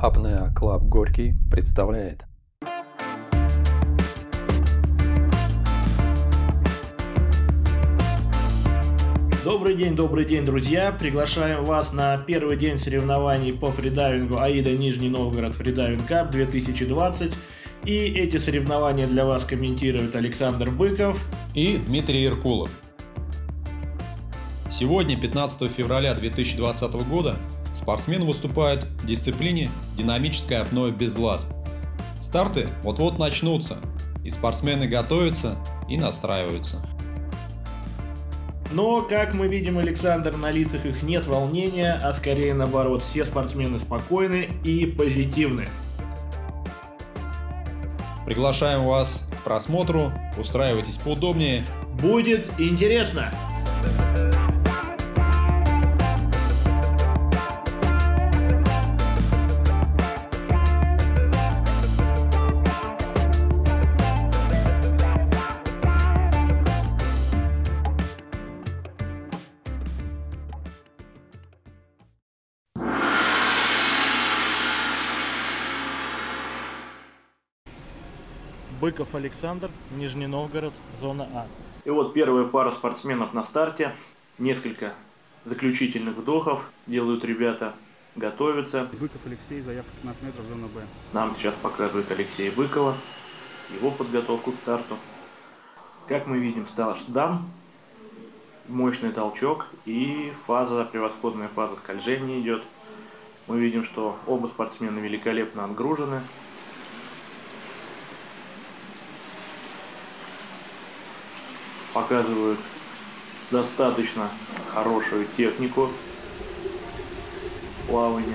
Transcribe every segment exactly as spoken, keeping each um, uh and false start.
Apnea Club Горький представляет. Добрый день, добрый день, друзья! Приглашаем вас на первый день соревнований по фридайвингу AIDA Нижний Новгород Freediving Cup две тысячи двадцать. И эти соревнования для вас комментируют Александр Быков и Дмитрий Иркулов. Сегодня, пятнадцатого февраля две тысячи двадцатого года, спортсмены выступают в дисциплине динамическое апноэ без ласт. Старты вот-вот начнутся, и спортсмены готовятся и настраиваются. Но, как мы видим, Александр, на лицах их нет волнения, а скорее наоборот, все спортсмены спокойны и позитивны. Приглашаем вас к просмотру, устраивайтесь поудобнее. Будет интересно! Быков Александр, Нижний Новгород, зона А. И вот первая пара спортсменов на старте. Несколько заключительных вдохов делают ребята, готовятся. Быков Алексей, заявка пятнадцать метров, зона Б. Нам сейчас показывает Алексея Быкова, его подготовку к старту. Как мы видим, старт дан, мощный толчок и фаза, превосходная фаза скольжения идет. Мы видим, что оба спортсмена великолепно отгружены. Показывают достаточно хорошую технику плавания.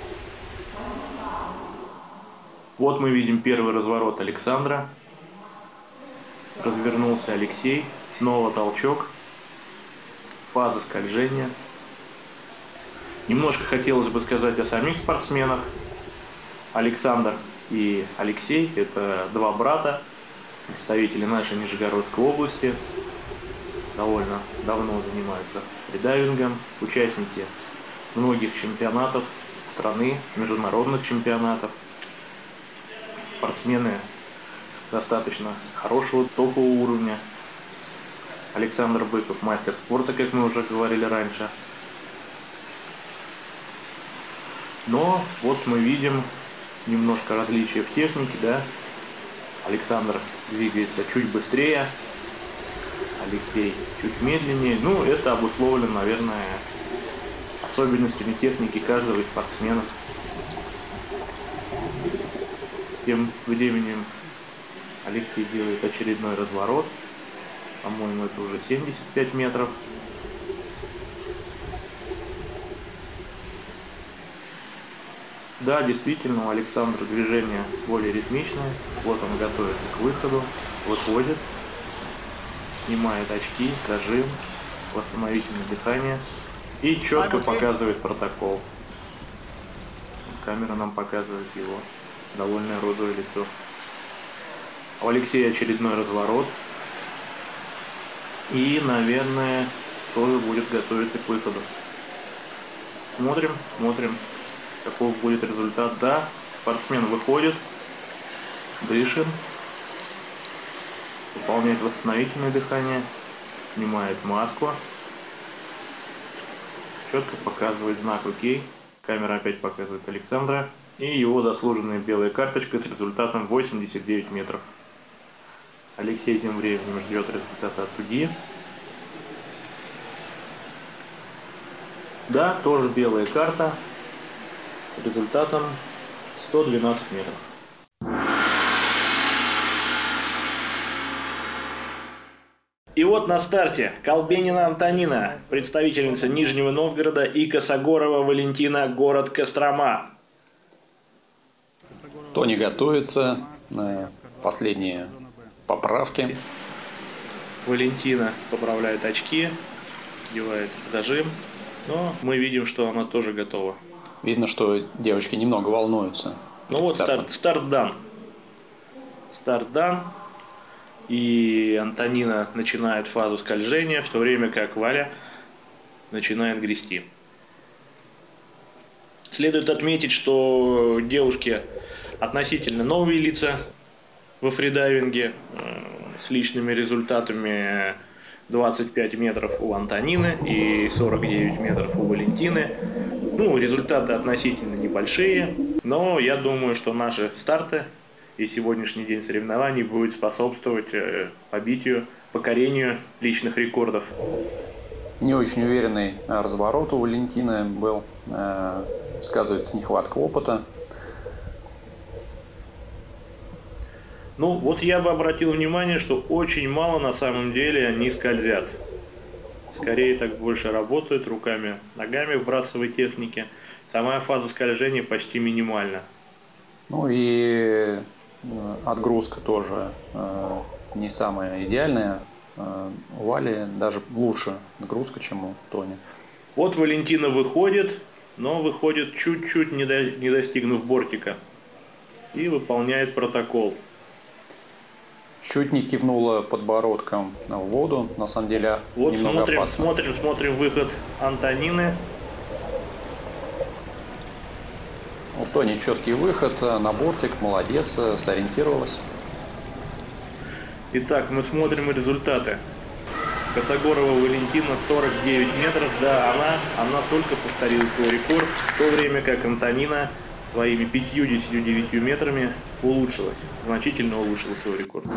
Вот мы видим первый разворот Александра. Развернулся Алексей. Снова толчок. Фаза скольжения. Немножко хотелось бы сказать о самих спортсменах. Александр и Алексей – это два брата, представители нашей Нижегородской области. Довольно давно занимаются фридайвингом, участники многих чемпионатов страны, международных чемпионатов. Спортсмены достаточно хорошего топового уровня. Александр Быков – мастер спорта, как мы уже говорили раньше. Но вот мы видим немножко различия в технике, да. Александр двигается чуть быстрее, Алексей чуть медленнее. Ну, это обусловлено, наверное, особенностями техники каждого из спортсменов. Тем временем Алексей делает очередной разворот. По-моему, это уже семьдесят пять метров. Да, действительно, у Александра движение более ритмичное. Вот он готовится к выходу, выходит, снимает очки, зажим, восстановительное дыхание и четко показывает протокол. Камера нам показывает его довольное розовое лицо. У Алексея очередной разворот. И, наверное, тоже будет готовиться к выходу. Смотрим, смотрим, каков будет результат. Да, спортсмен выходит, дышим, выполняет восстановительное дыхание, снимает маску, четко показывает знак ОК. Камера опять показывает Александра и его заслуженная белая карточка с результатом восемьдесят девять метров. Алексей тем временем ждет результата от судьи. Да, тоже белая карта с результатом сто двенадцать метров. И вот на старте Колбенина Антонина, представительница Нижнего Новгорода, и Косогорова Валентина, город Кострома. Тони готовится на последние поправки. Валентина поправляет очки, одевает зажим, но мы видим, что она тоже готова. Видно, что девочки немного волнуются. Ну вот старт, старт дан. Старт дан. И Антонина начинает фазу скольжения, в то время как Валя начинает грести. Следует отметить, что девушки относительно новые лица во фридайвинге, с личными результатами двадцать пять метров у Антонины и сорок девять метров у Валентины. Ну, результаты относительно небольшие, но я думаю, что наши старты и сегодняшний день соревнований будет способствовать побитию, покорению личных рекордов. Не очень уверенный разворот у Валентины был, э, сказывается нехватка опыта. Ну, вот я бы обратил внимание, что очень мало на самом деле они скользят. Скорее так больше работают руками, ногами в брасовой технике. Сама фаза скольжения почти минимальна. Ну и отгрузка тоже э, не самая идеальная. Э, у Вали даже лучше отгрузка, чем у Тони. Вот Валентина выходит, но выходит чуть-чуть не, до, не достигнув бортика. И выполняет протокол. Чуть не кивнула подбородком в воду, на самом деле вот немного смотрим, опасно. смотрим, смотрим выход Антонины. У Тони четкий выход на бортик, молодец, сориентировалась. Итак, мы смотрим результаты. Косогорова Валентина сорок девять метров, да, она, она только повторила свой рекорд, в то время как Антонина своими пятьюдесятью девятью метрами улучшилась, значительно улучшила свой рекорд.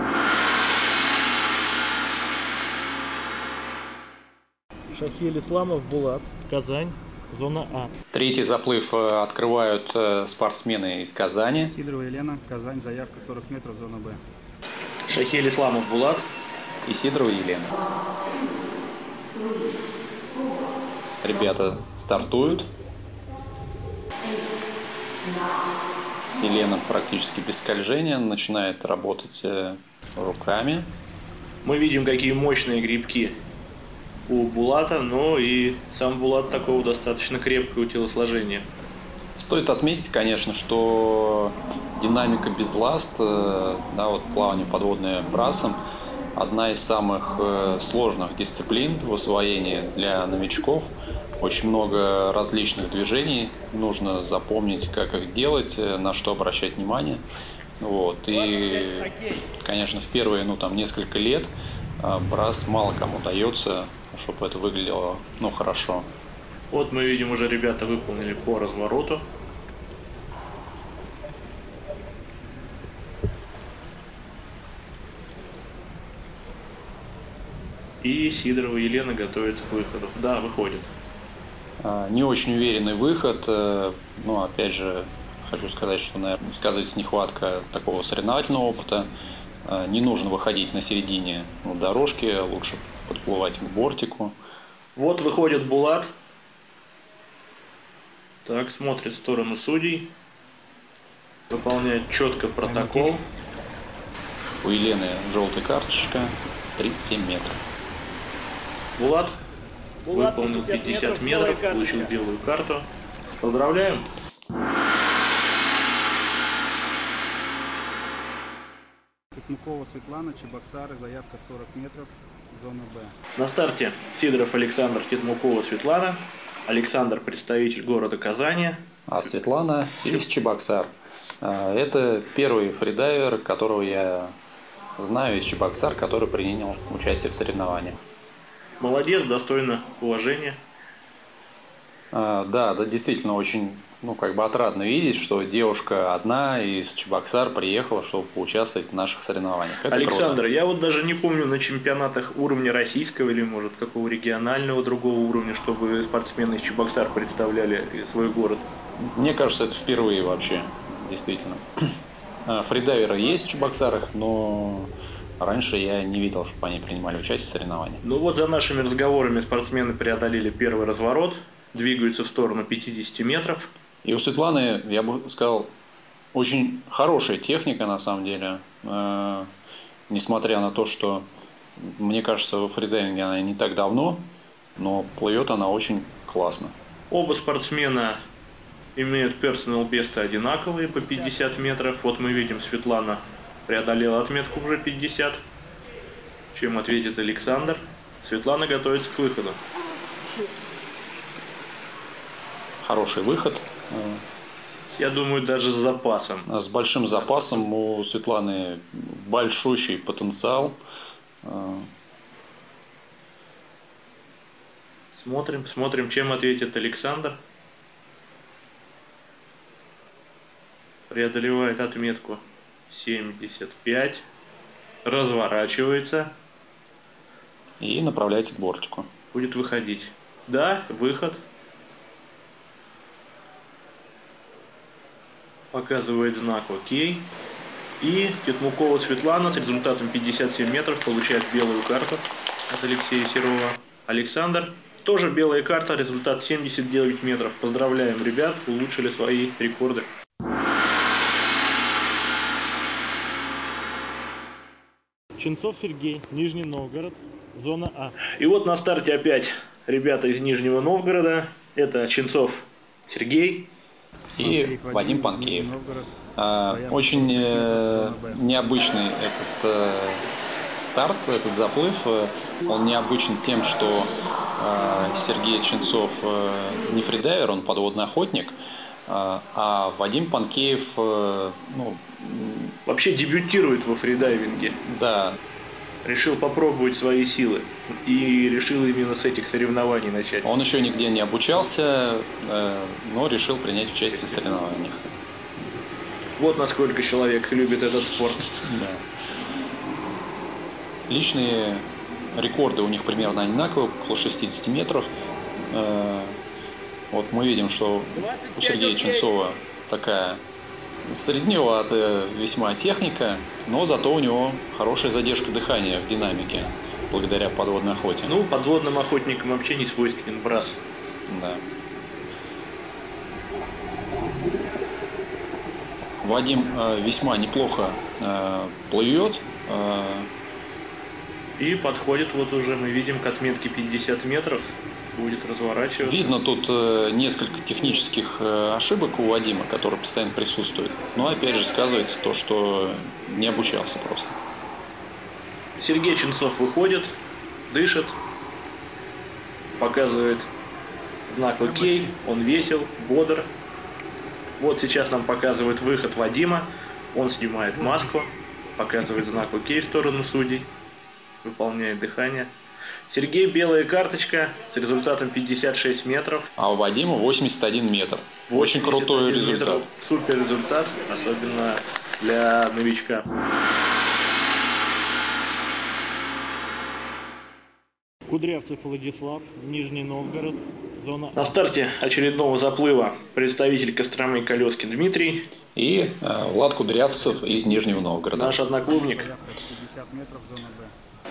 Шахиль Исламов, Булат, Казань, зона А. Третий заплыв открывают спортсмены из Казани. Сидорова Елена, Казань, заявка сорок метров, зона Б. Шахиль Исламов, Булат. И Сидорова Елена. Ребята стартуют. Елена практически без скольжения начинает работать руками. Мы видим, какие мощные грибки у Булата, но и сам Булат такого достаточно крепкого телосложения. Стоит отметить, конечно, что динамика без ласт, да, вот плавание подводное брасом, одна из самых сложных дисциплин в освоении для новичков. Очень много различных движений, нужно запомнить, как их делать, на что обращать внимание. Вот. И, конечно, в первые ну, там, несколько лет брас мало кому дается, чтобы это выглядело ну, хорошо. Вот мы видим, уже ребята выполнили по развороту. И Сидорова Елена готовится к выходу. Да, выходит. Не очень уверенный выход, но опять же хочу сказать, что, наверное, сказывается нехватка такого соревновательного опыта. Не нужно выходить на середине дорожки, лучше подплывать к бортику. Вот выходит Булат. Так, смотрит в сторону судей. Выполняет четко протокол. У Елены желтая карточка, тридцать семь метров. Булат выполнил пятьдесят метров, получил белую карту. Поздравляем! Тетмукова Светлана, Чебоксары, заявка сорок метров, зона Б. На старте Сидоров Александр, Тетмукова Светлана. Александр — представитель города Казани. А Светлана из Чебоксар. Это первый фридайвер, которого я знаю из Чебоксар, который принял участие в соревнованиях. Молодец, достойно уважения. А, да, да, действительно очень, ну, как бы отрадно видеть, что девушка одна из Чебоксар приехала, чтобы поучаствовать в наших соревнованиях. Это Александр, круто. я вот даже не помню на чемпионатах уровня российского или, может, какого регионального другого уровня, чтобы спортсмены из Чебоксар представляли свой город. Мне кажется, это впервые вообще, действительно. Фридайверы есть в Чебоксарах, но раньше я не видел, чтобы они принимали участие в соревнованиях. Ну вот за нашими разговорами спортсмены преодолели первый разворот, двигаются в сторону пятидесяти метров. И у Светланы, я бы сказал, очень хорошая техника на самом деле. Э, несмотря на то, что, мне кажется, во фридайвинге она не так давно, но плывет она очень классно. Оба спортсмена имеют персонал бесты одинаковые по пятьдесят метров. Вот мы видим, Светлана преодолела отметку уже пятьдесят. Чем ответит Александр? Светлана готовится к выходу. хороший выход. Я думаю, даже с запасом. С большим запасом. У Светланы большущий потенциал. Смотрим, смотрим, чем ответит Александр. Преодолевает отметку семьдесят пять. Разворачивается. И направляется к бортику. Будет выходить. Да, выход. Показывает знак ОК. И Тетмукова Светлана с результатом пятьдесят семь метров получает белую карту от Алексея Серова. Александр. Тоже белая карта, результат семьдесят девять метров. Поздравляем ребят, улучшили свои рекорды. Ченцов Сергей, Нижний Новгород, зона А. И вот на старте опять ребята из Нижнего Новгорода. Это Ченцов Сергей и Вадим Панкеев. Очень э, необычный этот э, старт, этот заплыв. Он необычен тем, что э, Сергей Ченцов э, не фридайвер, он подводный охотник, э, а Вадим Панкеев э, ну, вообще дебютирует во фридайвинге. Да. Решил попробовать свои силы и решил именно с этих соревнований начать. Он еще нигде не обучался, э, но решил принять участие в соревнованиях. Вот насколько человек любит этот спорт. Да. Личные рекорды у них примерно одинаковые, около шестидесяти метров. Вот мы видим, что у Сергея Ченцова такая средневатая весьма техника, но зато у него хорошая задержка дыхания в динамике, благодаря подводной охоте. Ну, подводным охотникам вообще не свойственен брас. Да. Вадим э, весьма неплохо э, плывет. Э, И подходит, вот уже мы видим, к отметке пятьдесят метров. Будет разворачиваться. Видно тут э, несколько технических э, ошибок у Вадима, которые постоянно присутствуют. Но опять же сказывается то, что не обучался просто. Сергей Ченцов выходит, дышит, показывает знак ОК, он весел, бодр. Вот сейчас нам показывает выход Вадима, он снимает маску, показывает знак ОК в сторону судей, выполняет дыхание. Сергей белая карточка с результатом пятьдесят шесть метров. А у Вадима восемьдесят один метр. Очень крутой результат. Метров. Супер результат, особенно для новичка. Кудрявцев Владислав, Нижний Новгород, зона А. На старте очередного заплыва представитель Костромы Колескин Дмитрий. И э, Влад Кудрявцев из Нижнего Новгорода. Наш одноклубник. пятьдесят метров, зона Б.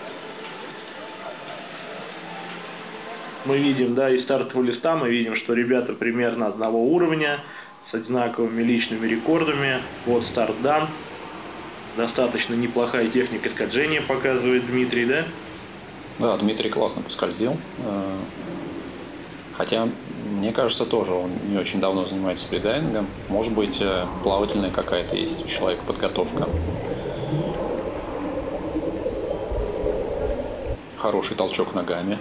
Мы видим, да, из стартового листа мы видим, что ребята примерно одного уровня, с одинаковыми личными рекордами. Вот старт дан. Достаточно неплохая техника скольжения показывает Дмитрий, да? Да, Дмитрий классно поскользил. Хотя, мне кажется, тоже он не очень давно занимается фридайвингом. Может быть, плавательная какая-то есть у человека подготовка. Хороший толчок ногами.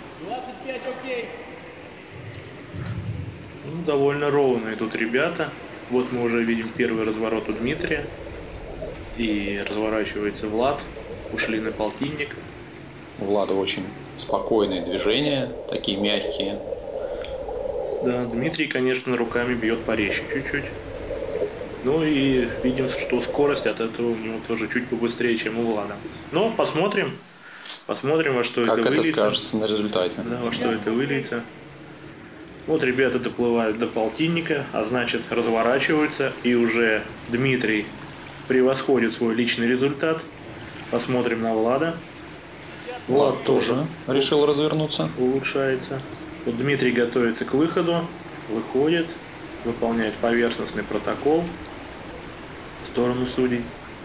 Ну, довольно ровные тут ребята. Вот мы уже видим первый разворот у Дмитрия. И разворачивается Влад. Ушли на полтинник. У Влада очень спокойные движения, такие мягкие. Да, Дмитрий, конечно, руками бьет порезче чуть-чуть. Ну и видим, что скорость от этого у него тоже чуть побыстрее, чем у Влада. Но посмотрим. Посмотрим, во что как это выльется. Как это скажется на результате. Да, во что это выльется. Вот ребята доплывают до полтинника, а значит разворачиваются. И уже Дмитрий превосходит свой личный результат. Посмотрим на Влада. Влад, Влад тоже решил развернуться. Улучшается. Вот Дмитрий готовится к выходу. Выходит. Выполняет поверхностный протокол в сторону судей.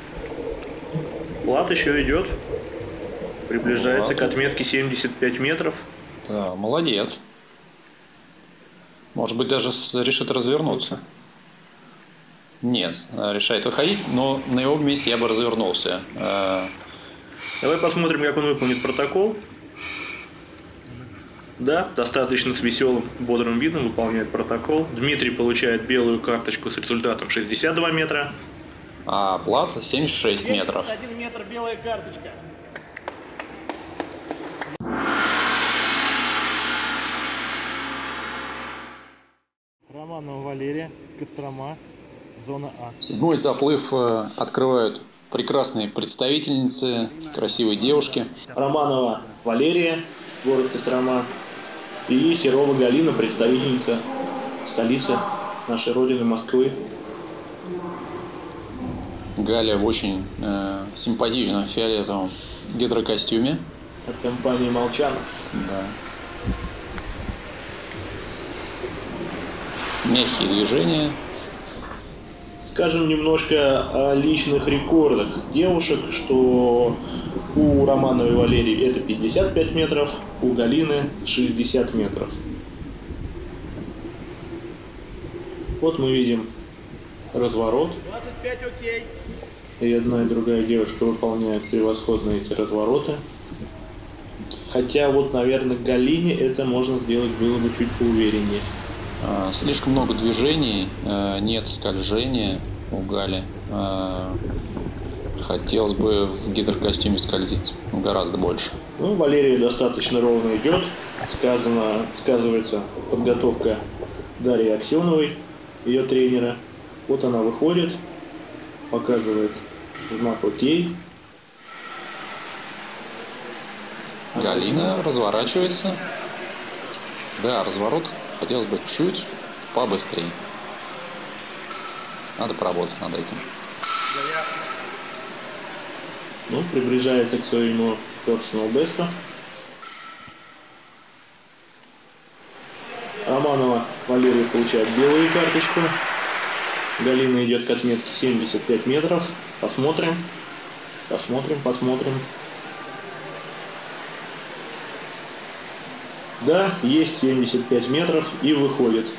Влад еще идет. Приближается Влад. к отметке семьдесят пять метров. Да, молодец. Может быть, даже решит развернуться. Нет, решает выходить, но на его месте я бы развернулся. Давай посмотрим, как он выполнит протокол. Да, достаточно с веселым, бодрым видом выполняет протокол. Дмитрий получает белую карточку с результатом шестьдесят два метра. А Влад семьдесят шесть метров. семьдесят один метр, белая карточка. Романова Валерия, Кострома, зона А. Седьмой заплыв э, открывают прекрасные представительницы, красивые девушки. Романова Валерия, город Кострома. И Серова Галина, представительница столицы нашей родины Москвы. Галя в очень э, симпатичном фиолетовом гидрокостюме. От компании Молчанос. Да. Мягкие движения. Скажем немножко о личных рекордах девушек, что у Романовой Валерии это пятьдесят пять метров, у Галины шестьдесят метров. Вот мы видим разворот. двадцать пять, окей. И одна и другая девушка выполняют превосходно эти развороты. Хотя вот, наверное, Галине это можно сделать было бы чуть поувереннее. Слишком много движений, нет скольжения у Гали. Хотелось бы в гидрокостюме скользить гораздо больше. Ну, Валерия достаточно ровно идет. Сказано, сказывается подготовка Дарьи Аксеновой, ее тренера. Вот она выходит, показывает знак «Окей». Галина разворачивается. Да, разворот хотелось бы чуть побыстрее. Надо поработать над этим. Ну, приближается к своему personal best. Романова Валерия получает белую карточку. Галина идет к отметке семьдесят пять метров. Посмотрим. Посмотрим, посмотрим. Да, есть семьдесят пять метров и выходит.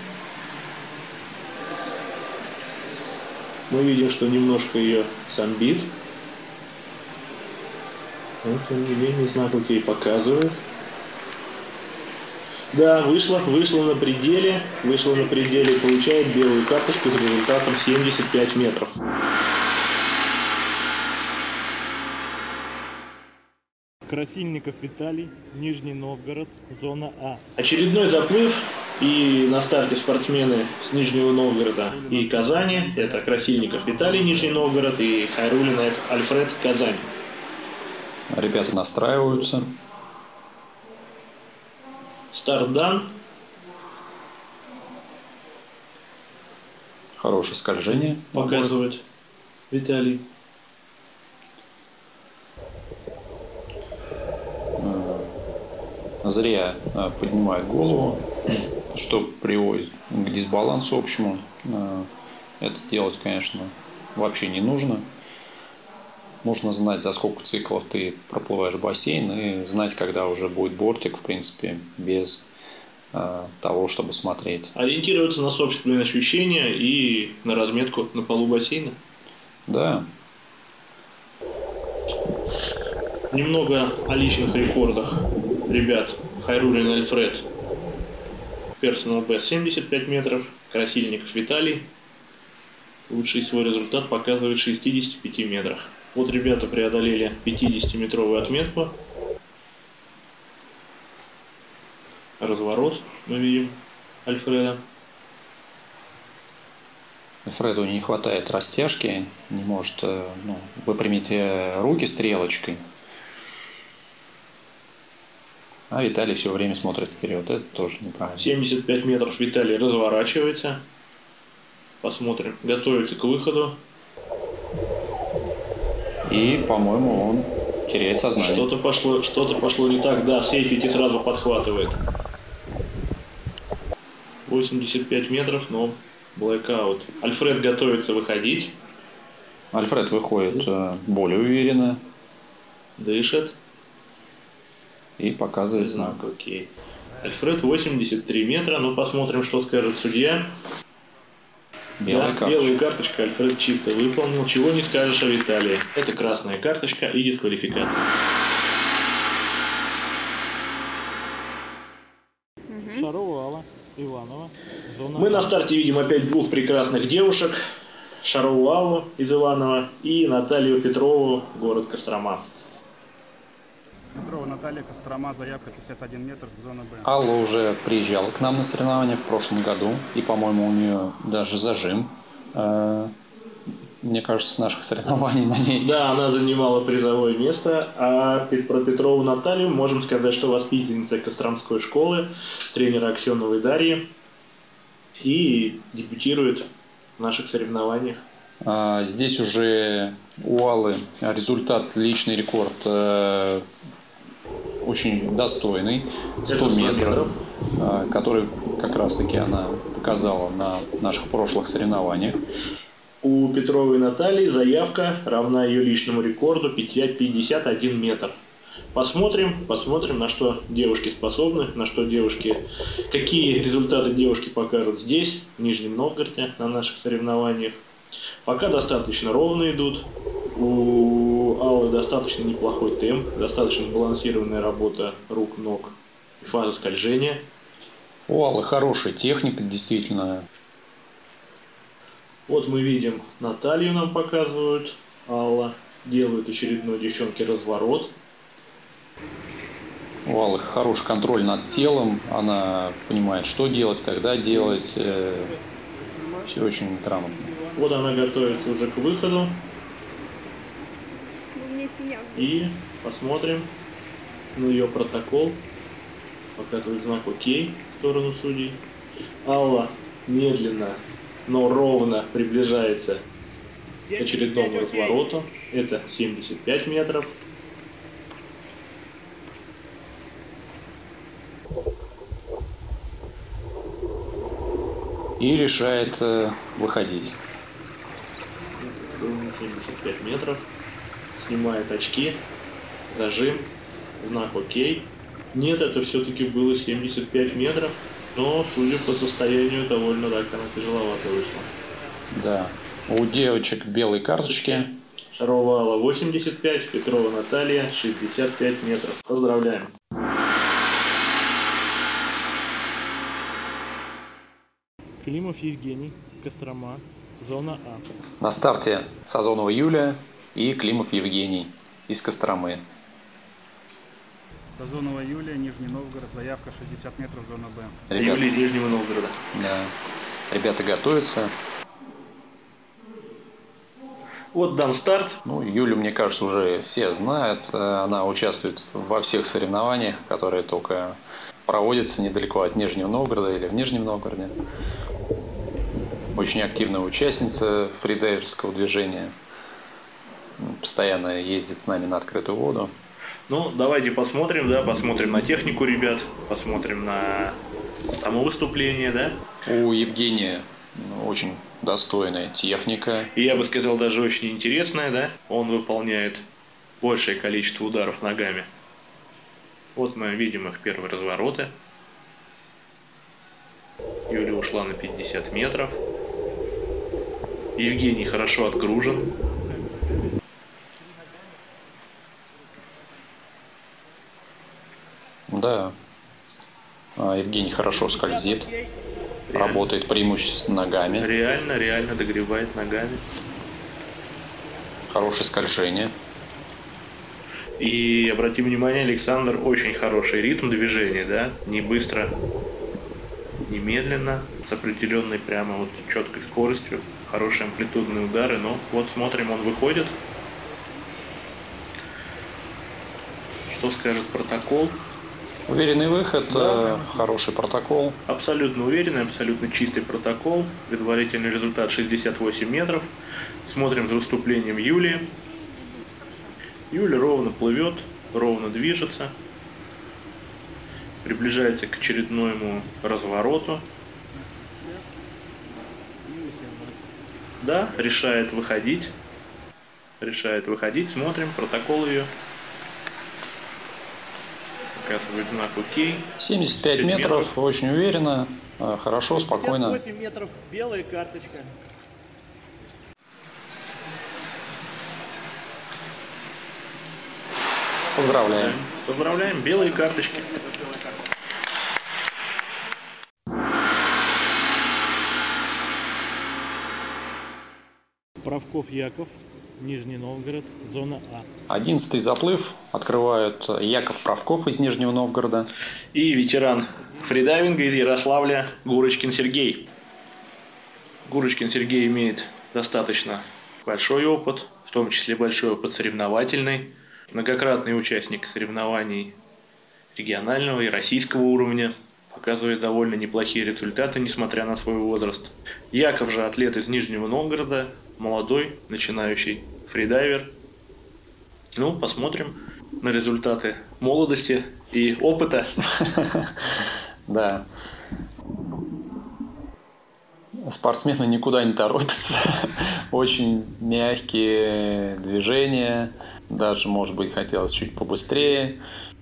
Мы видим, что немножко ее самбит. Но, тем не менее, знак «Окей» показывает. Да, вышла, вышла на пределе. Вышла на пределе и получает белую карточку с результатом семьдесят пять метров. Красильников Виталий, Нижний Новгород, зона А. Очередной заплыв. И на старте спортсмены с Нижнего Новгорода и Казани. Это Красильников Виталий, Нижний Новгород, и Хайрулин Альфред, Казань. Ребята настраиваются. Старт дан. Хорошее скольжение. Показывает Виталий. Зря поднимает голову, что приводит к дисбалансу общему. Это делать, конечно, вообще не нужно. Нужно знать, за сколько циклов ты проплываешь бассейн, и знать, когда уже будет бортик, в принципе, без э, того, чтобы смотреть. Ориентироваться на собственные ощущения и на разметку на полу бассейна. Да. Немного о личных рекордах ребят. Хайрулин Альфред, personal best семьдесят пять метров. Красильников Виталий, лучший свой результат показывает в шестидесяти пяти метрах. Вот ребята преодолели пятидесятиметровую отметку. Разворот мы видим Альфреда. Альфреду не хватает растяжки, не может ну, выпрямить руки стрелочкой. А Виталий все время смотрит вперед. Это тоже неправильно. семьдесят пять метров Виталий разворачивается. Посмотрим. Готовится к выходу. И, по-моему, он теряет сознание. Что-то пошло, что-то пошло не так. Да, сейфити сразу подхватывает. восемьдесят пять метров, но блэкаут. Альфред готовится выходить. Альфред выходит более уверенно. Дышит. И показывает знак. Окей. Альфред восемьдесят три метра. Ну, посмотрим, что скажет судья. Белая да, карточка. Белую карточку Альфред чисто выполнил. Чего не скажешь о Виталии. Это красная карточка и дисквалификация. Мы на старте видим опять двух прекрасных девушек. Шарову Аллу из Иваново и Наталью Петрову, город Кострома. Петрова Наталья, Кострома, заявка пятьдесят один метр, зона Б. Алла уже приезжала к нам на соревнования в прошлом году, и, по-моему, у нее даже зажим, э, мне кажется, с наших соревнований на ней. Да, она занимала призовое место, а про Петрову Наталью можем сказать, что воспитанница Костромской школы, тренера Аксеновой Дарьи, и дебютирует в наших соревнованиях. А, здесь уже у Аллы результат, личный рекорд э, очень достойный, сто метров, э, который как раз-таки она показала на наших прошлых соревнованиях. У Петровой Натальи заявка равна ее личному рекорду пятьдесят один метр. Посмотрим, посмотрим, на что девушки способны, на что девушки, какие результаты девушки покажут здесь, в Нижнем Новгороде, на наших соревнованиях. Пока достаточно ровно идут. У Аллы достаточно неплохой темп, достаточно балансированная работа рук, ног и фаза скольжения. У Аллы хорошая техника, действительно. Вот мы видим, Наталью нам показывают. Алла делает очередной девчонке разворот. У Аллы хороший контроль над телом, она понимает, что делать, когда делать. Э, все очень грамотно. Вот она готовится уже к выходу. И посмотрим на ее протокол. Показывает знак ОК в сторону судей. Алла медленно, но ровно приближается к очередному развороту. Это семьдесят пять метров. И решает э, выходить. семьдесят пять метров. Снимает очки. Зажим. Знак ОК. Нет, это все-таки было семьдесят пять метров. Но, судя по состоянию, довольно так она тяжеловато вышла. Да. У девочек белые карточки. Шарова Алла восемьдесят пять, Петрова Наталья шестьдесят пять метров. Поздравляем. Климов Евгений, Кострома, зона А. На старте Сазонова Юлия и Климов Евгений из Костромы. Сазонова Юлия, Нижний Новгород, заявка шестьдесят метров, зона Б. Ребята, Юлия из Нижнего Новгорода. да. Ребята готовятся. Вот дан старт. Ну, Юлю, мне кажется, уже все знают. Она участвует во всех соревнованиях, которые только проводятся недалеко от Нижнего Новгорода или в Нижнем Новгороде. Очень активная участница фридайверского движения. Постоянно ездит с нами на открытую воду. Ну, давайте посмотрим, да, посмотрим на технику ребят, посмотрим на само выступление, да. У Евгения очень достойная техника. И я бы сказал, даже очень интересная, да. Он выполняет большее количество ударов ногами. Вот мы видим их первые развороты. Юля ушла на пятьдесят метров. Евгений хорошо отгружен. Да. Евгений хорошо скользит. Реально. Работает преимущественно ногами. Реально, реально догревает ногами. Хорошее скольжение. И обратим внимание, Александр, очень хороший ритм движения, да, не быстро, не медленно, с определенной прямо вот четкой скоростью, хорошие амплитудные удары. Но вот смотрим, он выходит. Что скажет протокол? Уверенный выход, Да. хороший протокол. Абсолютно уверенный, абсолютно чистый протокол. Предварительный результат шестьдесят восемь метров. Смотрим за выступлением Юлии. Юля ровно плывет, ровно движется. Приближается к очередному развороту. Да, решает выходить. Решает выходить. Смотрим протокол ее. Показывает знак ОК. семьдесят пять метров, очень уверенно, хорошо, спокойно. восемь метров, белая карточка. Поздравляем. Поздравляем, белые карточки. Правков Яков, Нижний Новгород, зона А. Одиннадцатый заплыв открывают Яков Правков из Нижнего Новгорода. И ветеран фридайвинга из Ярославля Гурочкин Сергей. Гурочкин Сергей имеет достаточно большой опыт, в том числе большой опыт соревновательный, многократный участник соревнований регионального и российского уровня, показывает довольно неплохие результаты, несмотря на свой возраст. Яков же атлет из Нижнего Новгорода, молодой, начинающий фридайвер. Ну, посмотрим на результаты молодости и опыта. Да. Спортсмены никуда не торопятся. Очень мягкие движения. Даже, может быть, хотелось чуть побыстрее.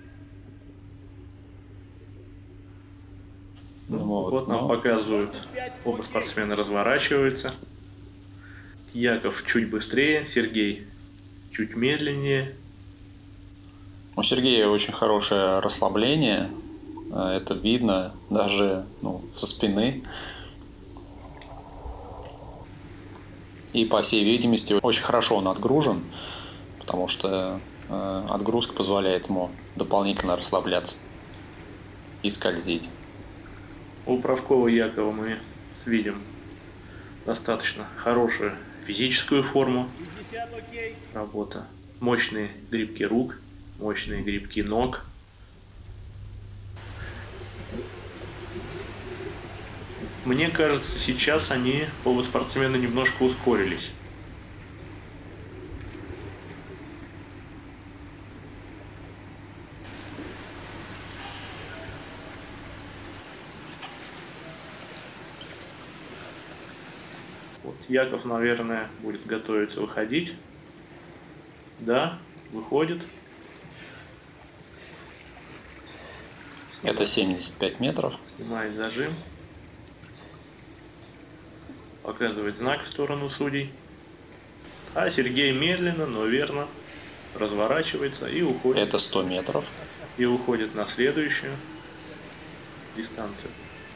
Вот, вот нам но... показывают, оба спортсмена разворачиваются. Яков чуть быстрее, Сергей чуть медленнее. У Сергея очень хорошее расслабление. Это видно даже ну, со спины. И, по всей видимости, очень хорошо он отгружен, потому что э, отгрузка позволяет ему дополнительно расслабляться и скользить. У Правкова Якова мы видим достаточно хорошую физическую форму. Работа. Мощные грибки рук, мощные грибки ног. Мне кажется, сейчас они, оба спортсмена, немножко ускорились. Вот Яков, наверное, будет готовиться выходить. Да, выходит. Это семьдесят пять метров. Снимает зажим. Показывает знак в сторону судей. А Сергей медленно, но верно разворачивается и уходит. Это сто метров. И уходит на следующую дистанцию.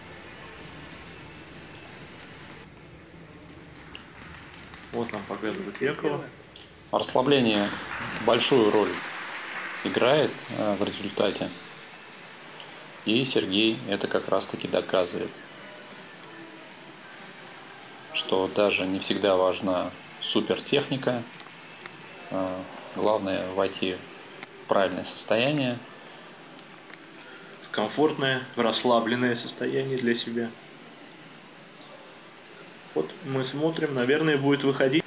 Вот нам показывает Якова. Расслабление большую роль играет э, в результате. И Сергей это как раз-таки доказывает, что даже не всегда важна супертехника. Э, главное войти в правильное состояние. Комфортное, расслабленное состояние для себя. Вот мы смотрим, наверное, будет выходить.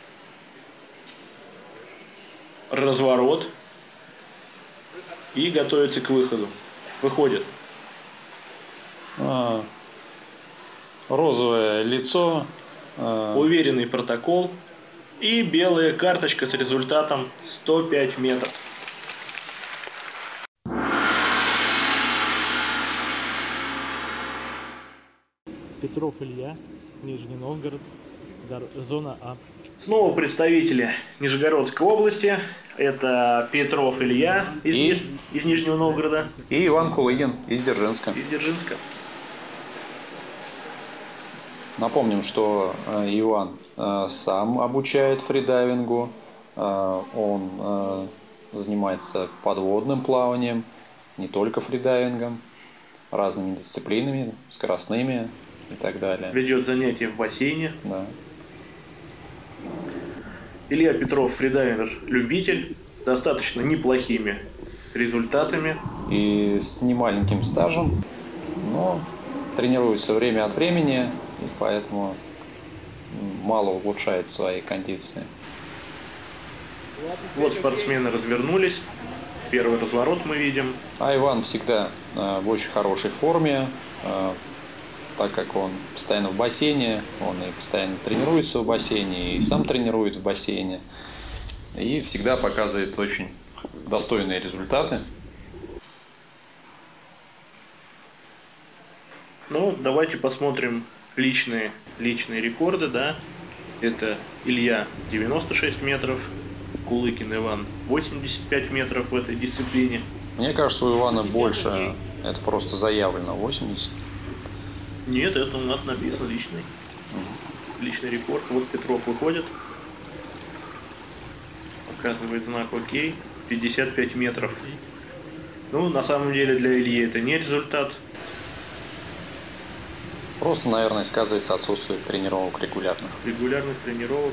Разворот. И готовится к выходу. Выходит. Э, розовое лицо. Э, Уверенный протокол. И белая карточка с результатом сто пять метров. Петров Илья, Нижний Новгород, зона А. Снова представители Нижегородской области. Это Петров Илья из, И... Ниж... из Нижнего Новгорода. И Иван Кулыгин из Дзержинска. Из Дзержинска. Напомним, что э, Иван э, сам обучает фридайвингу. Э, он э, занимается подводным плаванием, не только фридайвингом, разными дисциплинами, скоростными и так далее. Ведет занятия в бассейне. Да. Илья Петров фридайвер-любитель с достаточно неплохими результатами. И с немаленьким стажем, но тренируется время от времени, и поэтому мало улучшает свои кондиции. Вот спортсмены развернулись. Первый разворот мы видим. А Иван всегда э, в очень хорошей форме, э, так как он постоянно в бассейне, он и постоянно тренируется в бассейне, и сам тренирует в бассейне, и всегда показывает очень достойные результаты. Ну, давайте посмотрим личные, личные рекорды, да. Это Илья девяносто шесть метров, Кулыкин Иван восемьдесят пять метров в этой дисциплине. Мне кажется, у Ивана больше, это просто заявлено восемьдесят. Нет, это у нас написано личный. Отличный рекорд. Вот Петров выходит. Показывает знак ОК. пятьдесят пять метров. Ну, на самом деле для Ильи это не результат. Просто, наверное, сказывается отсутствие тренировок регулярных. Регулярных тренировок.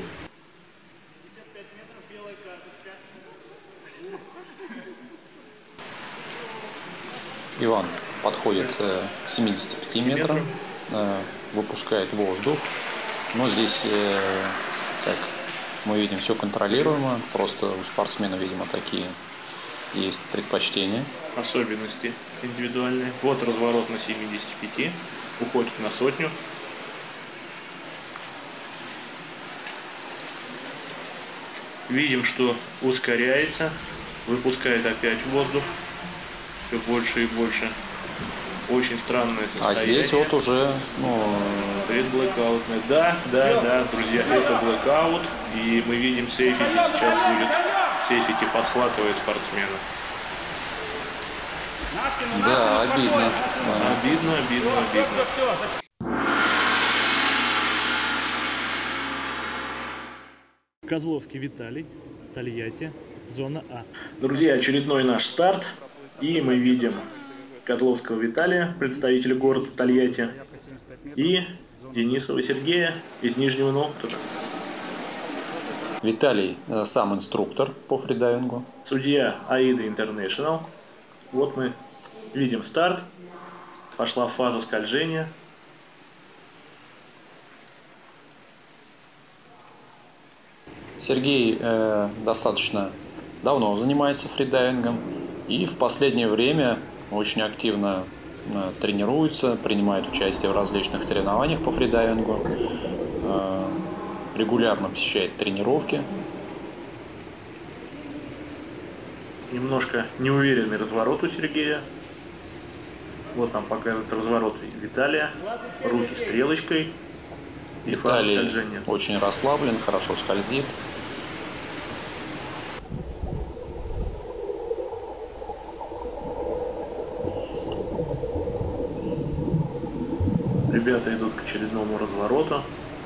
Иван подходит э, к семидесяти пяти метрам, э, выпускает воздух. Но здесь, э, как мы видим, все контролируемо. Просто у спортсмена, видимо, такие есть предпочтения. Особенности индивидуальные. Вот разворот на семидесяти пяти. Уходит на сотню. Видим, что ускоряется. Выпускает опять воздух. Все больше и больше. Очень странное состояние. А здесь вот уже, ну... Предблэкаутное. Да, да, да, друзья, это блэкаут. И мы видим, Сейфити сейчас будет. Сейфити подхватывает спортсмена. Да, обидно. Да. Обидно, обидно, обидно. Козловский Виталий, Тольятти, зона А. Друзья, очередной наш старт. И мы видим Козловского Виталия, представителя города Тольятти, и Денисова Сергея из Нижнего Новгорода. Виталий э, сам инструктор по фридайвингу. Судья Аида Интернешнл. Вот мы видим старт. Пошла фаза скольжения. Сергей э, достаточно давно занимается фридайвингом и в последнее время очень активно э, тренируется, принимает участие в различных соревнованиях по фридайвингу, э, регулярно посещает тренировки. Немножко неуверенный разворот у Сергея. Вот там показывает разворот Виталия. Руки стрелочкой. И фаза Виталий скольжения. очень расслаблен, хорошо скользит. Ребята идут к очередному развороту.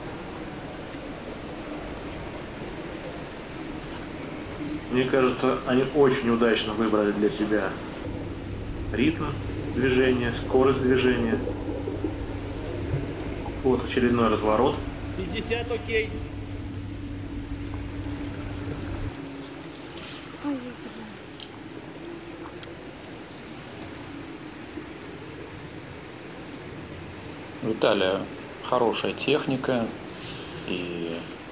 Мне кажется, они очень удачно выбрали для себя ритм движения, скорость движения. Вот очередной разворот. пятьдесят окей. У Виталия хорошая техника и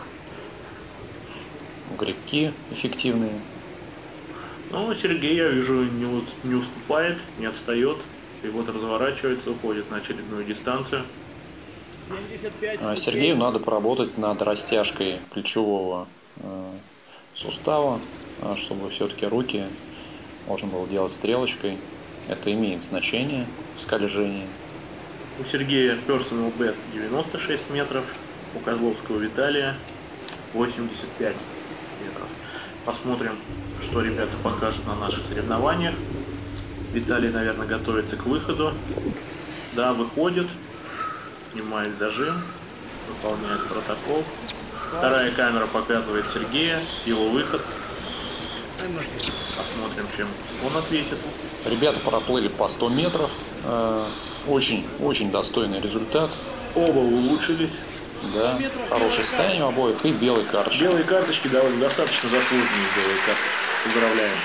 гребки эффективные. Ну, Сергей, я вижу, не, вот, не уступает, не отстает. И вот разворачивается, уходит на очередную дистанцию. семьдесят пять, А Сергею надо поработать над растяжкой плечевого э, сустава, э, чтобы все-таки руки можно было делать стрелочкой. Это имеет значение в скольжении. У Сергея Personal Best девяносто шесть метров, у Козловского Виталия восемьдесят пять метров. Посмотрим, что ребята покажут на наших соревнованиях. Виталий, наверное, готовится к выходу. Да, выходит, снимает зажим, выполняет протокол. Вторая камера показывает Сергея, его выход. Посмотрим, чем он ответит. Ребята проплыли по сто метров. Очень, очень достойный результат. Оба улучшились. Да, хорошее состояние у обоих и белые карточки. Белые карточки довольно достаточно заслуженные белые карточки. Поздравляем.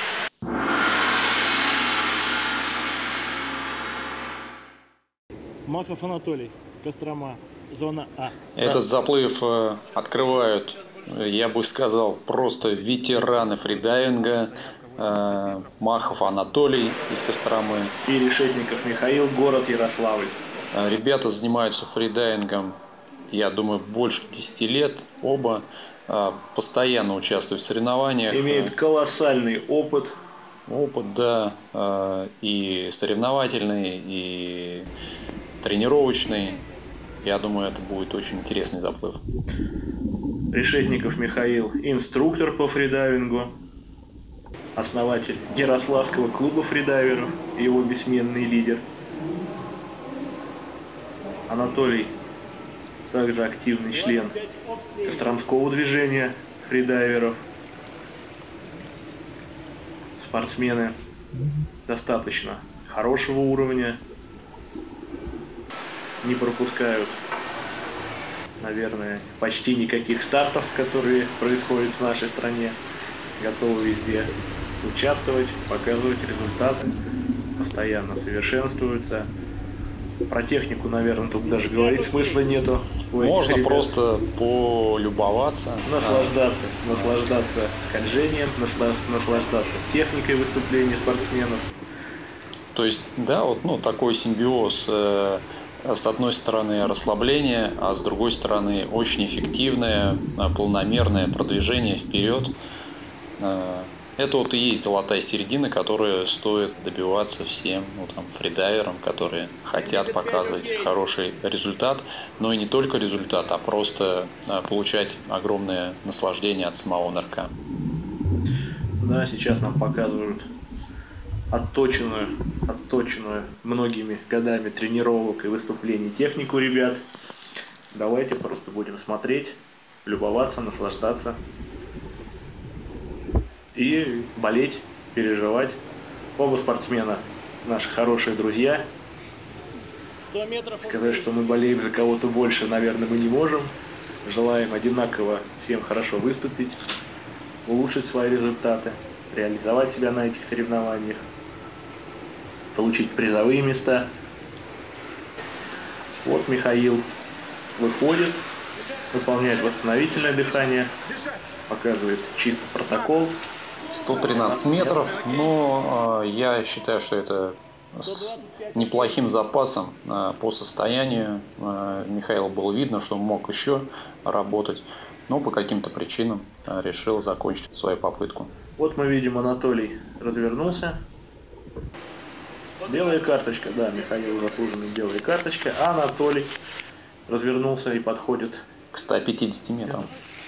Махов Анатолий, Кострома, зона А. Этот заплыв э, открывают, я бы сказал, просто ветераны фридайвинга. Э, Махов Анатолий из Костромы. И Решетников Михаил, город Ярославль. Э, Ребята занимаются фридайвингом, я думаю, больше десяти лет. Оба э, постоянно участвуют в соревнованиях. Имеют колоссальный опыт. Опыт, да, э, и соревновательный, и тренировочный. Я думаю, это будет очень интересный заплыв. Решетников Михаил, инструктор по фридайвингу, основатель Ярославского клуба фридайверов и его бессменный лидер. Анатолий также активный член костромского движения фридайверов. Спортсмены достаточно хорошего уровня, не пропускают, наверное, почти никаких стартов, которые происходят в нашей стране, готовы везде участвовать, показывать результаты, постоянно совершенствуются. Про технику, наверное, тут даже говорить смысла нету. Можно просто полюбоваться. Наслаждаться, наслаждаться скольжением, наслаждаться техникой выступления спортсменов. То есть, да, вот ну, такой симбиоз. Э, с одной стороны расслабление, а с другой стороны очень эффективное, планомерное продвижение вперед. Э, Это вот и есть золотая середина, которую стоит добиваться всем ну, там, фридайверам, которые хотят показывать хороший результат, но и не только результат, а просто а, получать огромное наслаждение от самого нырка. Да, сейчас нам показывают отточенную, отточенную многими годами тренировок и выступлений технику ребят. Давайте просто будем смотреть, любоваться, наслаждаться. И болеть, переживать. Оба спортсмена наши хорошие друзья. сто метров. Сказать, что мы болеем за кого-то больше, наверное, мы не можем. Желаем одинаково всем хорошо выступить, улучшить свои результаты, реализовать себя на этих соревнованиях, получить призовые места. Вот Михаил выходит, выполняет восстановительное дыхание, показывает чисто протокол. сто тринадцать метров, но э, я считаю, что это с неплохим запасом э, по состоянию. Э, Михаила было видно, что он мог еще работать, но по каким-то причинам э, решил закончить свою попытку. Вот мы видим, Анатолий развернулся. Белая карточка, да, Михаил заслуженный, белая карточка. А Анатолий развернулся и подходит к ста пятидесяти метрам.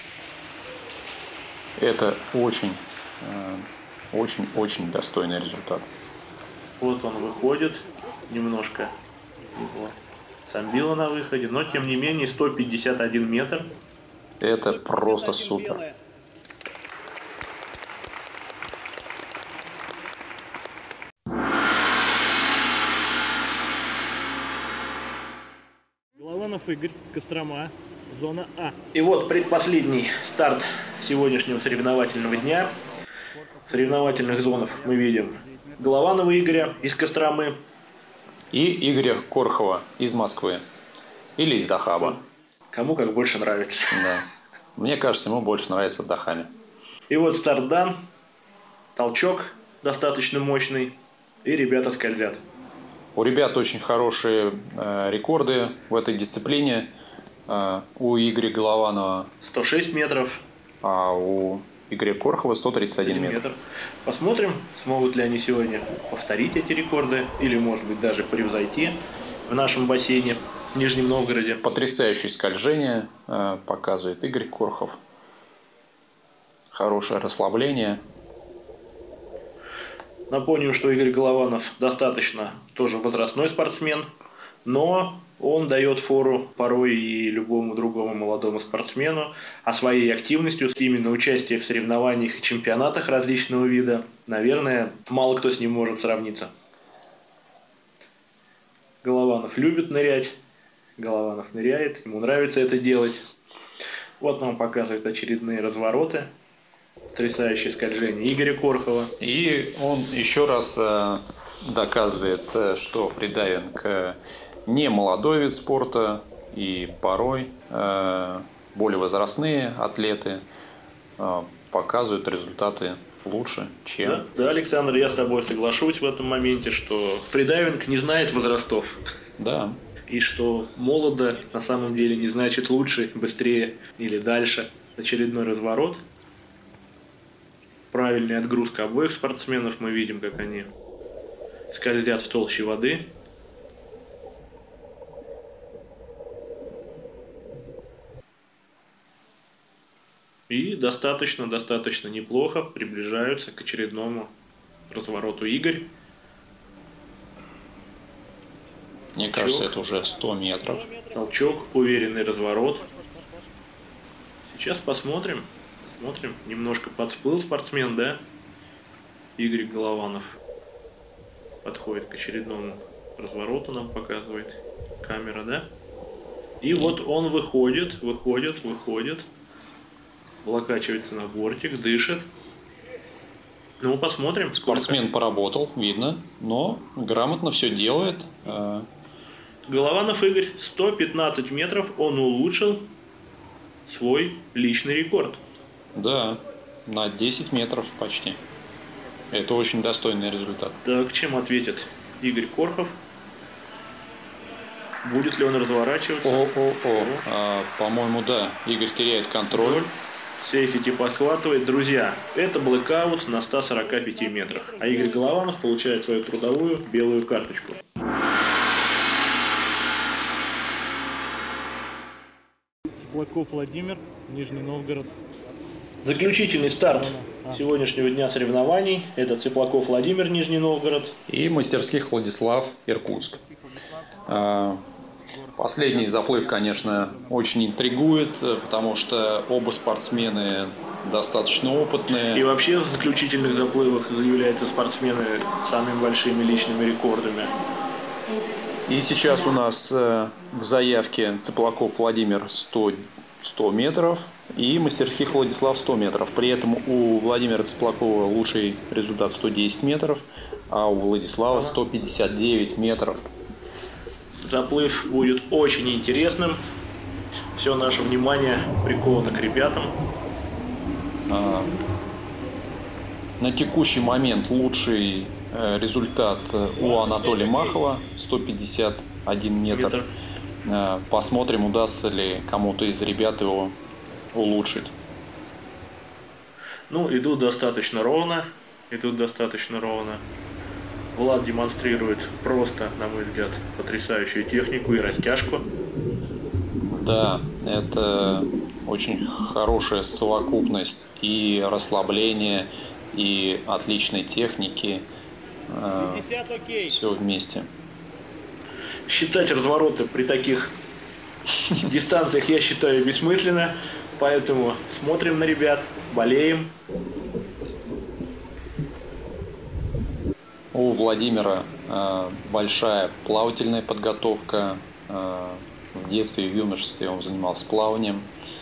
Это очень Очень-очень достойный результат. Вот он выходит, немножко его сомбило на выходе, но тем не менее сто пятьдесят один метр. Это просто супер. Голованов Игорь, Кострома, зона А. И вот предпоследний старт сегодняшнего соревновательного дня. В соревновательных зонах мы видим Голованова Игоря из Костромы и Игоря Корхова из Москвы или из Дахаба. Кому как больше нравится. Да. Мне кажется, ему больше нравится в Дахаме. И вот старт дан, толчок достаточно мощный, и ребята скользят. У ребят очень хорошие э, рекорды в этой дисциплине. Э, у Игоря Голованова сто шесть метров, а у Игоря Корхова сто тридцать один метр. метр. Посмотрим, смогут ли они сегодня повторить эти рекорды или, может быть, даже превзойти в нашем бассейне в Нижнем Новгороде. Потрясающее скольжение э, показывает Игорь Корхов. Хорошее расслабление. Напомню, что Игорь Голованов достаточно тоже возрастной спортсмен, но он дает фору порой и любому другому молодому спортсмену, а своей активностью, именно участие в соревнованиях и чемпионатах различного вида, наверное, мало кто с ним может сравниться. Голованов любит нырять, Голованов ныряет, ему нравится это делать. Вот нам показывают очередные развороты. Потрясающее скольжение Игоря Корхова. И он еще раз э, доказывает, э, что фридайвинг э, не молодой вид спорта, и порой э, более возрастные атлеты э, показывают результаты лучше, чем... Да, да, Александр, я с тобой соглашусь в этом моменте, что фридайвинг не знает возрастов. Да. И что молодо на самом деле не значит лучше, быстрее или дальше. Очередной разворот. Правильная отгрузка обоих спортсменов. Мы видим, как они скользят в толще воды. И достаточно, достаточно неплохо приближаются к очередному развороту Игорь. Мне кажется, это уже сто метров. Толчок, уверенный разворот. Сейчас посмотрим. Смотрим. Немножко подсплыл спортсмен, да? Игорь Голованов подходит к очередному развороту, нам показывает камера, да? И вот он выходит, выходит, выходит. Влокачивается на бортик, дышит. Ну, посмотрим. Спортсмен поработал, видно, но грамотно все делает. Голованов Игорь, сто пятнадцать метров, он улучшил свой личный рекорд. Да, на десять метров почти. Это очень достойный результат. Так, чем ответит Игорь Корхов? Будет ли он разворачиваться? О-о-о. А, по-моему, да. Игорь теряет контроль. Сейфити подхватывает. Друзья, это блэкаут на ста сорока пяти метрах. А Игорь Голованов получает свою трудовую белую карточку. Теплаков Владимир, Нижний Новгород. Заключительный старт сегодняшнего дня соревнований. Это Цыплаков Владимир, Нижний Новгород. И Мастерских Владислав, Иркутск. Последний заплыв, конечно, очень интригует, потому что оба спортсмены достаточно опытные. И вообще в заключительных заплывах заявляются спортсмены с самыми большими личными рекордами. И сейчас у нас в заявке Цыплаков Владимир сто, сто метров и Мастерских Владислав сто метров. При этом у Владимира Цыплакова лучший результат сто десять метров, а у Владислава сто пятьдесят девять метров. Заплыв будет очень интересным. Все наше внимание приковано к ребятам. А, на текущий момент лучший результат у Анатолия Махова сто пятьдесят один метр. А, посмотрим, удастся ли кому-то из ребят его улучшить. Ну, идут достаточно ровно. Идут достаточно ровно. Влад демонстрирует просто, на мой взгляд, потрясающую технику и растяжку. Да, это очень хорошая совокупность и расслабления, и отличной техники. пятьдесят, окей. Все вместе. Считать развороты при таких дистанциях я считаю бессмысленно. Поэтому смотрим на ребят, болеем. У Владимира э, большая плавательная подготовка. Э, в детстве и в юношестве он занимался плаванием.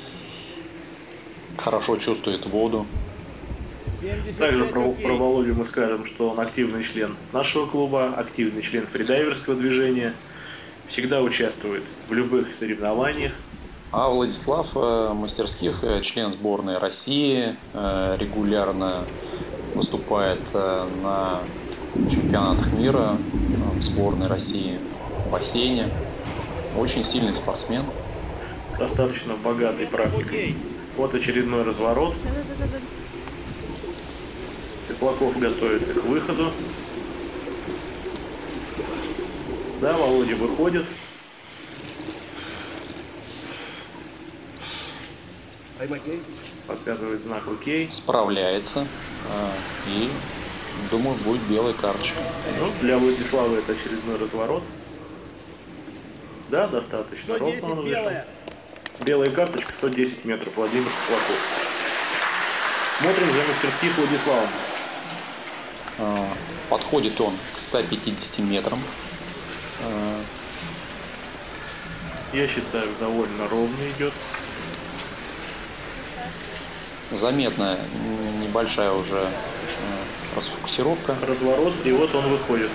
Хорошо чувствует воду. Также про, про Володю мы скажем, что он активный член нашего клуба, активный член фридайверского движения. Всегда участвует в любых соревнованиях. А Владислав э, Мастерских, э, член сборной России, э, регулярно выступает э, на чемпионатах мира в сборной России в бассейне. Очень сильный спортсмен. Достаточно богатой практикой. Вот очередной разворот. Цыплаков готовится к выходу. Да, Володя выходит. Показывает знак окей. Справляется. Э, и думаю, будет белая карточка. Ну, для Владислава это очередной разворот. Да, достаточно ровно он вышел. Белая карточка, сто десять метров, Владимир Цыплаков. Смотрим за Мастерских Владиславом. Э, подходит он к ста пятидесяти метрам. Э, Я считаю, довольно ровно идет. заметная небольшая уже э, расфокусировка. Разворот, и вот он выходит.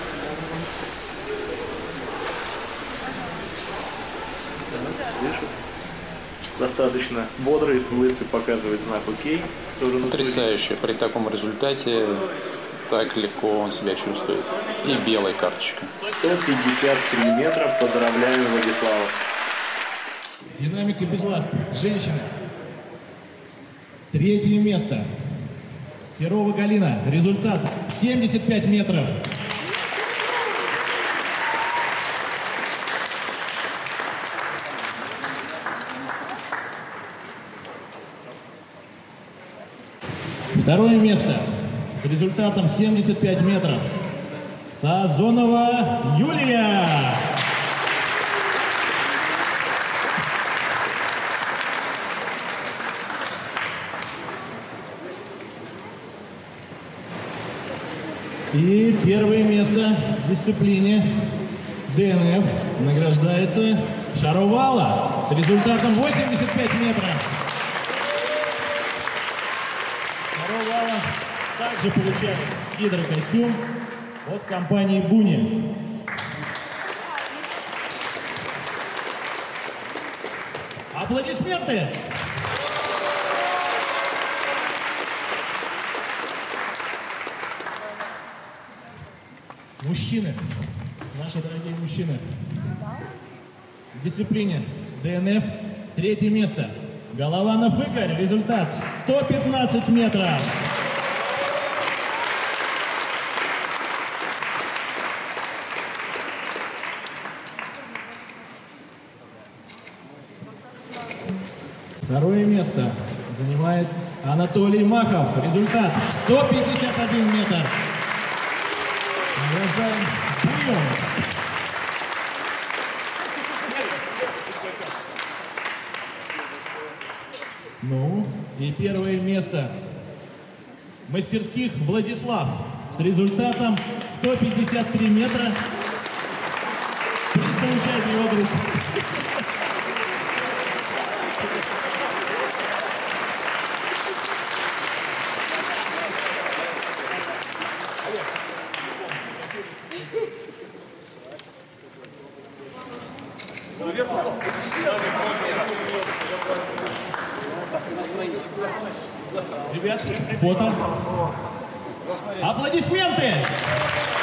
Дышит. Достаточно бодро и с улыбкой показывает знак окей в сторону. Потрясающе. При таком результате так легко он себя чувствует. И белая карточка. сто пятьдесят три метра. Поздравляем Владислава. Динамика Безласт. Женщина. Третье место. Серова Галина. Результат семьдесят пять метров. Второе место. С результатом семьдесят пять метров. Сазонова Юлия. И первое место в дисциплине ДНФ награждается Шаровала с результатом восемьдесят пять метров. Шаровала также получает гидрокостюм от компании Буни. Аплодисменты! Мужчины, наши дорогие мужчины, в дисциплине ДНФ третье место. Голованов Игорь, результат сто пятнадцать метров. Второе место занимает Анатолий Махов, результат сто пятьдесят один метр. Награждаем прием. Ну, и первое место мастерских Владислав с результатом сто пятьдесят три метра. Приз получает его друг. Ребят, фото. Аплодисменты!